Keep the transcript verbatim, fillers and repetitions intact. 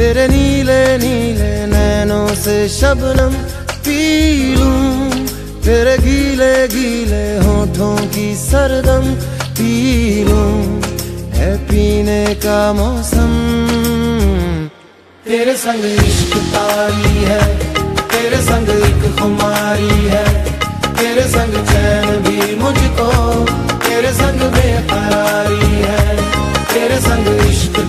तेरे नीले नीले नैनों से शबनम पी लूं, तेरे गीले गीले होठों की सरदम पी लूं, है पीने का मौसम। तेरे संग इश्क तारी है, तेरे संग एक खुमारी है, तेरे संग चैन भी मुझको, तेरे संग बेकरारी है, तेरे संग इश्क